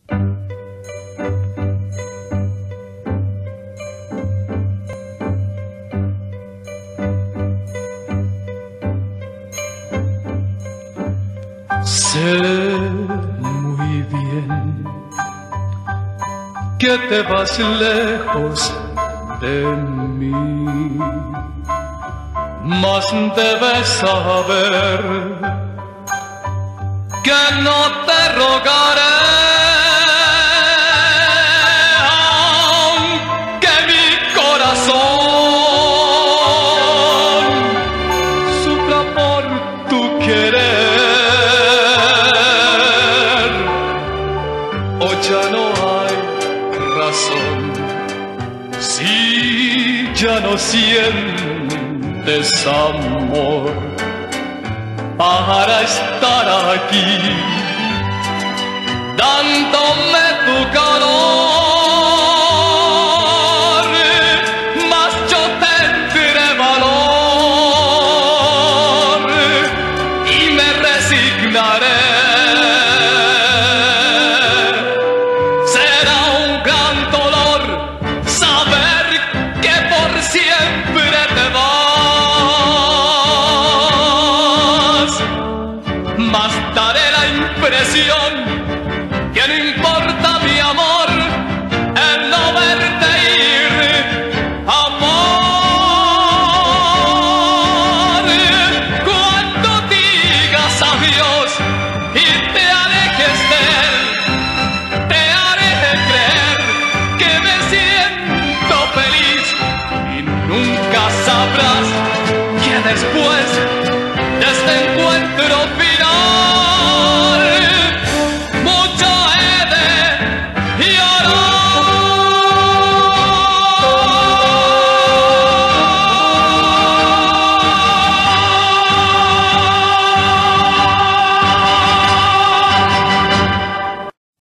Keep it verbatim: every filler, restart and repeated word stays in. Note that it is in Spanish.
Sé muy bien que te vas lejos de mí, mas debes saber que no te rogaré, aunque mi corazón sufra por tu querer. O ya no hay razón si ya no sientes amor para estar aquí, dando